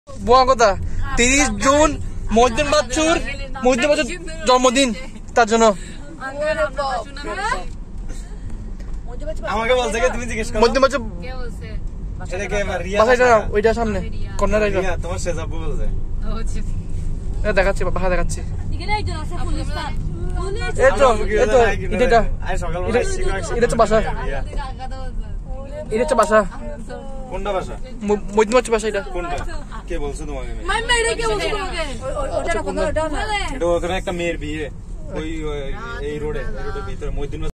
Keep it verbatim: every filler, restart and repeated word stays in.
বুয়া কথা তিরিশ জুন মহিউদ্দিন বাচ্চুর মহিউদ্দিন বাচ্চুর জন্মদিন তার জন্য আমাকে বলছে তুমি জিজ্ঞেস করো মহিউদ্দিন বাচ্চু কে বলছে এটা কে রিয়া বাসাটা ওইটা সামনে কর্নার এটা রিয়া তোমার শেজাবু বলছে এটা দেখাচ্ছি বাবা দেখাচ্ছি এখানে একজন আছে পুলিশটা এই তো এই তো এটা আজ সকালবেলা এটা হচ্ছে বাসা এটা হচ্ছে বাসা কোনটা বাসা মহিউদ্দিন বাচ্চুর বাসা এটা কোনটা কে বলছে তোমাকে মাম্মা এটা কে বলছে তোমাকে ওটা না কথা ওটা না এটা ওখানে একটা মেয়ের বিয়ে ওই এই রোডে এই রোডের ভিতরে মহিউদ্দিন